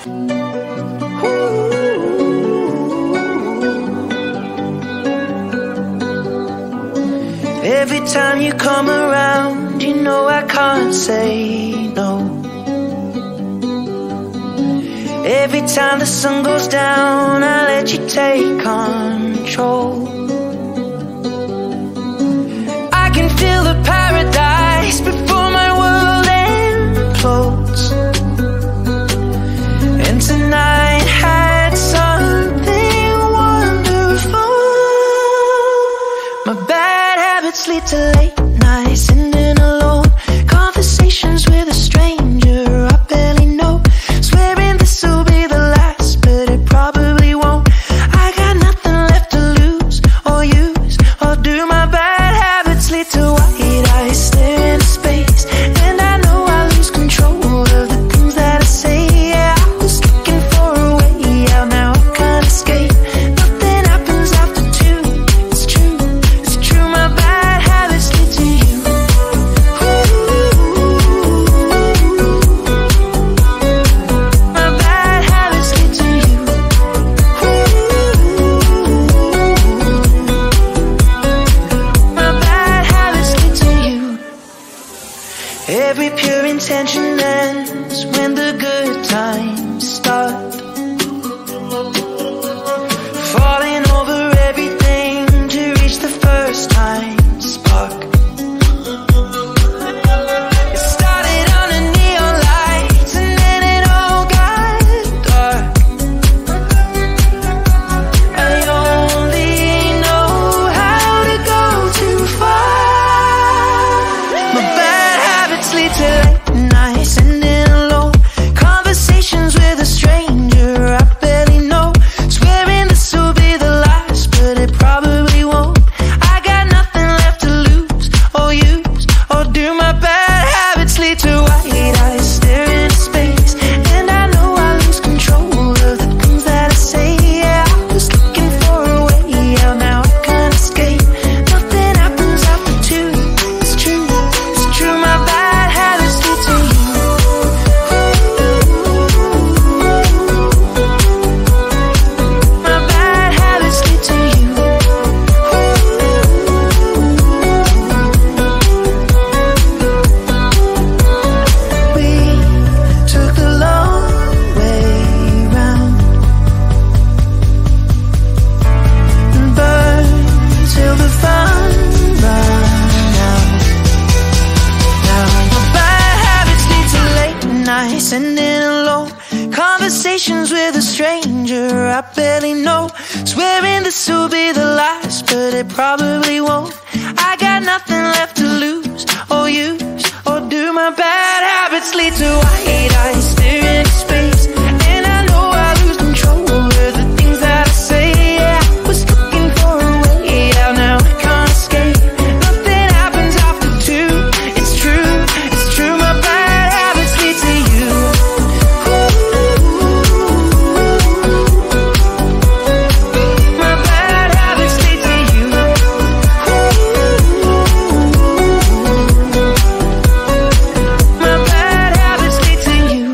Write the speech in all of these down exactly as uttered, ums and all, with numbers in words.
Every time you come around, you know I can't say no. Every time the sun goes down, I let you take control. I can feel the paradise before my world implodes. And tonight had something wonderful. My bad habits lead to late nights, ending alone. Conversations with a stranger I barely know. Swearing this will be the last, but it probably won't. I got nothing left to lose or use or do. My bad habits lead to white eyes staring into space, and I know I lose control of the things that I say. Yeah, I was looking for a way out, now I can't escape. Nothing happens after two. It's true, it's true. My bad habits lead to you. My bad habits lead to you. My bad habits lead to you. Every pure intention ends when the good times start. Falling over everything to reach the first time spark. It started under neon lights and then it all got dark. I only know how to go too far. My bad habits lead to late nights, ending alone. Conversations with a stranger I barely know. Swearing this will be the last, but it probably won't. I got nothing left to lose or use or do. My bad habits lead to white eyes staring into space, and I know I lose control of the things that I say. Yeah, I was looking for a way out, now I can't escape. Nothing happens after two. It's true, it's true. My bad habits lead to you. My bad habits lead to you. We took the long way round and burned till the fun ran out. Now my bad habits lead to late nights, ending alone. Conversations with a stranger I barely know. Swearing this will be the last, but it probably won't. I got nothing left to lose or use or do. My bad habits lead to white eyes staring into space, and I know I lose control of the things that I say. Yeah, I was looking for a way out, now I can't escape. Nothing happens after two. It's true, it's true. My bad habits lead to you. My bad habits lead to you. My bad habits lead to you.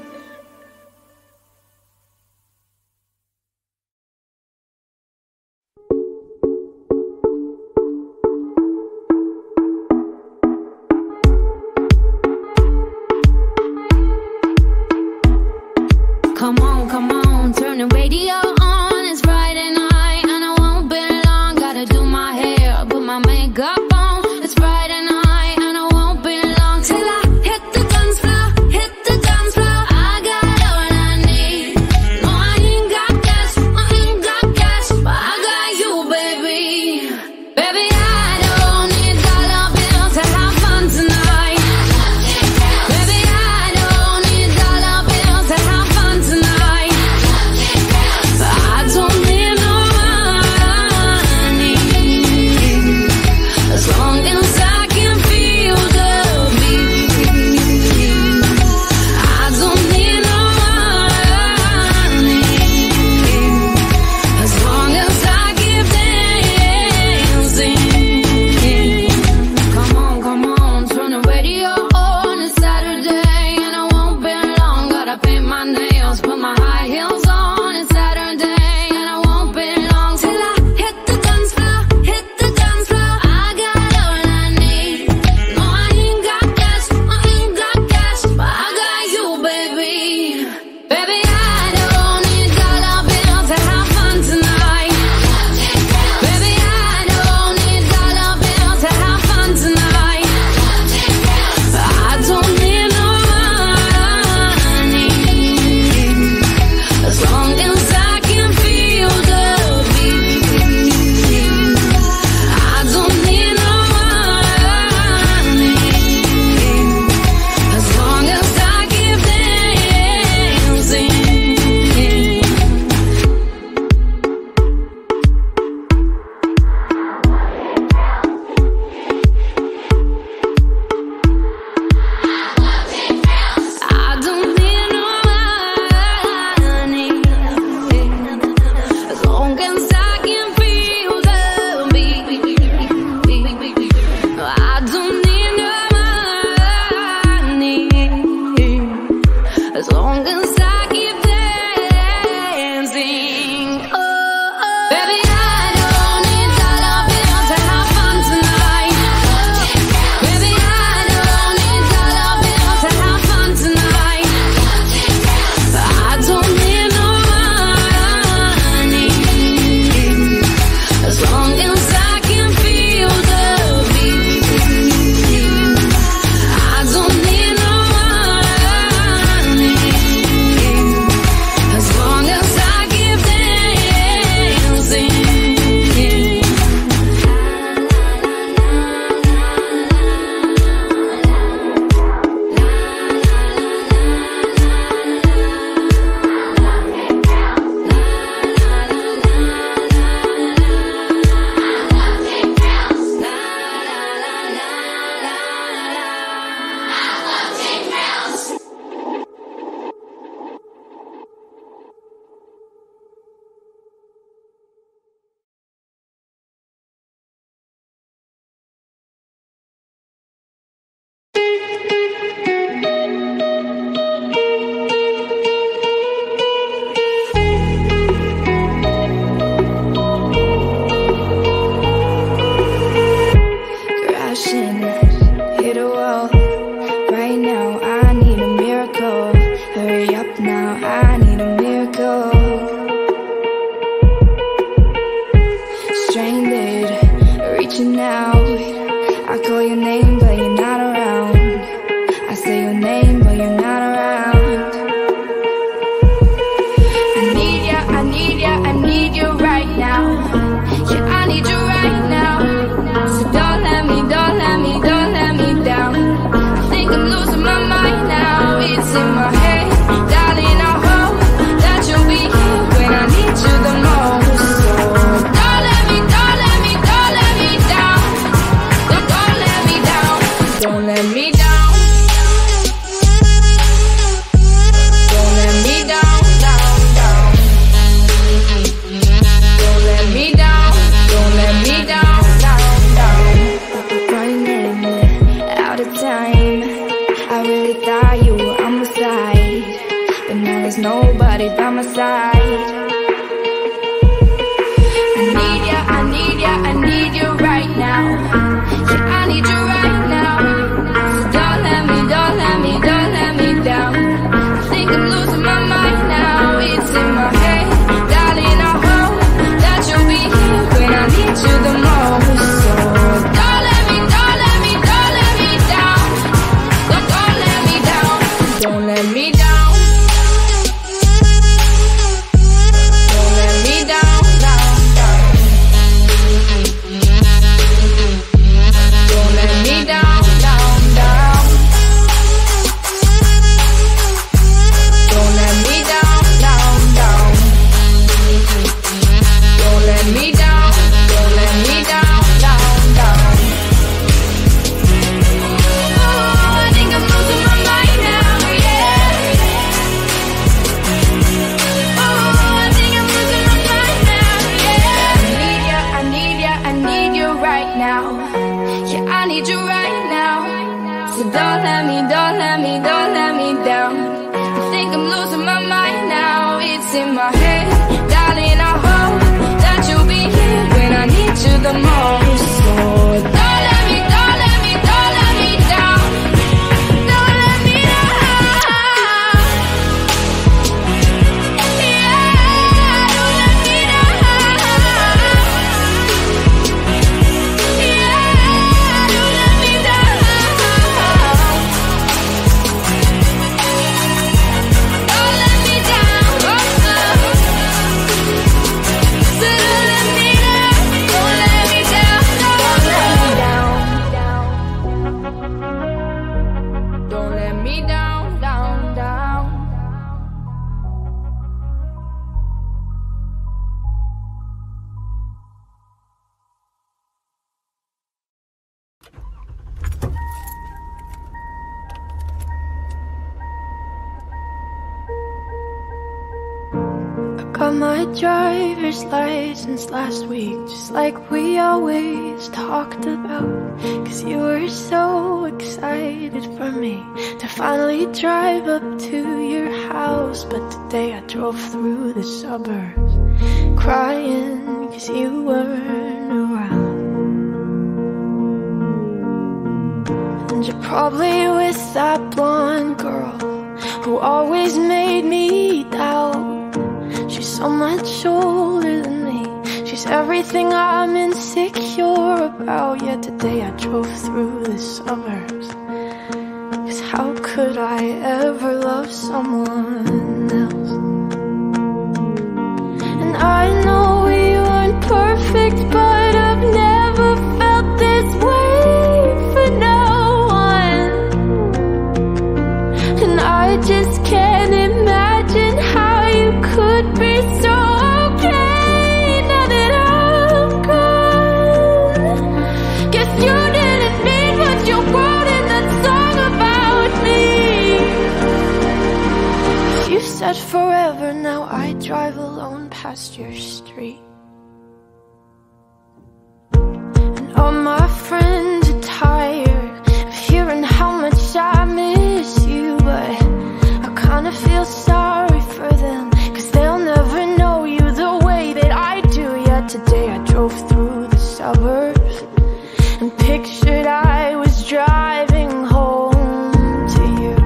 Come on, come on, turn the radio on. It's Friday night and I won't be long. Gotta do my hair, put my makeup on. It's Friday night and I won't be long till I hit the dance floor, hit the dance floor. I got all I need. No, I ain't got cash, I ain't got cash, but I got you, baby. Baby, I don't need dollar bills to have fun tonight. Baby, I don't need dollar bills to have fun tonight. But there's nobody by my side. I need ya, I need ya, I need you right now. Yeah, I need you right now. So don't let me, don't let me, don't let me down. I think I'm losing my mind now. It's in my head, darling, I hope that you'll be here when I need you the most. So don't let me, don't let me, don't let me down. Don't, don't let me down. Don't let me down. Got my driver's license last week, just like we always talked about. Cause you were so excited for me to finally drive up to your house. But today I drove through the suburbs crying cause you weren't around. And you're probably with that blonde girl who always made me doubt. She's so much older than me. She's everything I'm insecure about. Yet today I drove through the suburbs. Cause how could I ever love someone else? And I know we weren't perfect, but I've never felt this way for no one. And I just can't imagine how you could be so okay now that I'm gone. Guess you didn't mean what you wrote in that song about me. You said forever, now I drive alone past your street. And all my friends are tired of hearing how much I miss you, but I kinda feel sorry for them, cause they'll never know you the way that I do. Yet today I drove through the suburbs and pictured I was driving home to you.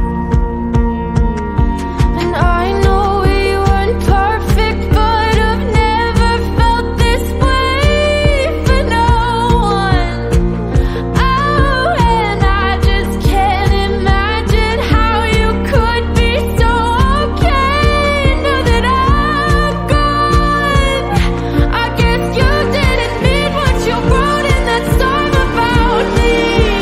And I know we weren't perfect, but I've never felt this way for no one. Oh, and I just can't imagine how you could be so okay now that I'm gone. I guess you didn't mean what you wrote in that song about me.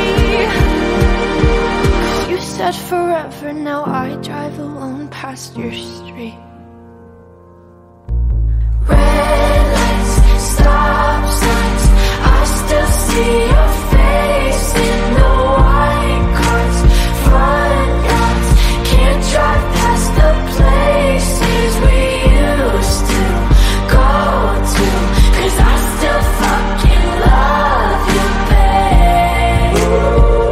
You said forever, now I drive alone past your street. Red lights, stop signs, I still see your face in the white cars, front yards. Can't drive past the places we used to go to, cause I still fucking love you, babe.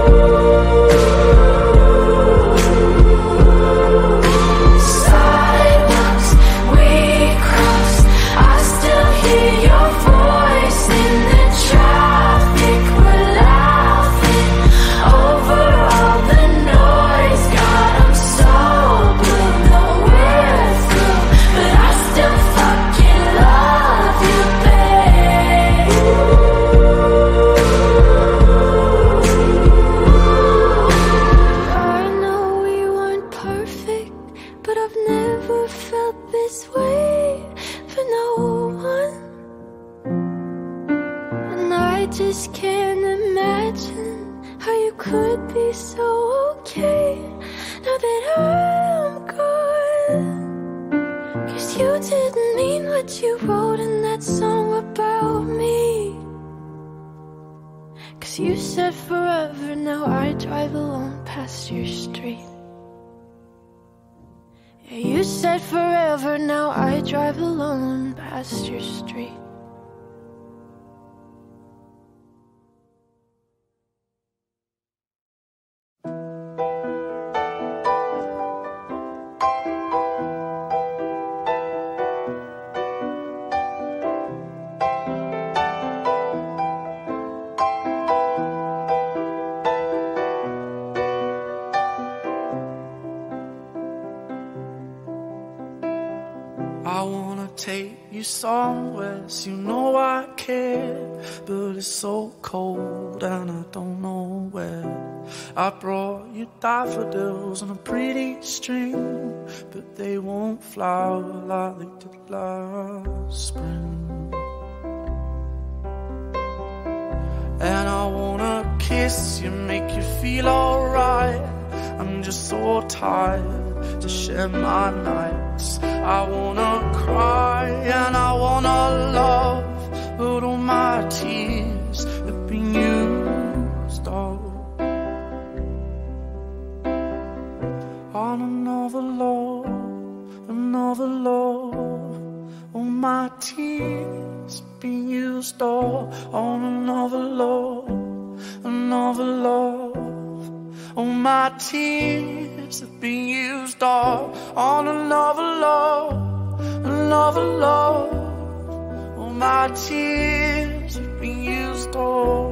Silence what you wrote in that song about me. Cause you said forever, now I drive alone past your street. Yeah, you said forever, now I drive alone past your street. I wanna take you somewhere, so you know I care. But it's so cold and I don't know where. I brought you daffodils on a pretty string, but they won't flower like they did last spring. And I wanna kiss you, make you feel alright. I'm just so tired to share my nights. I wanna cry and I wanna love, but all my tears have been used up on another love, another love. All my tears have been used up on another love, another love. All my tears have been used all on another love, another love. All my tears have been used all.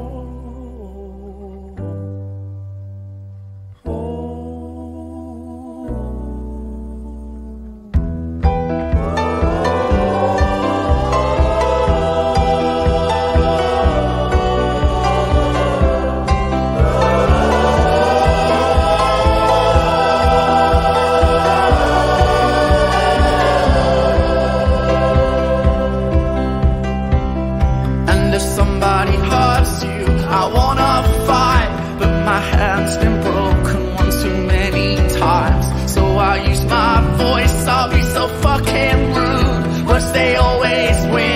I'll be so fucking rude, but they always win.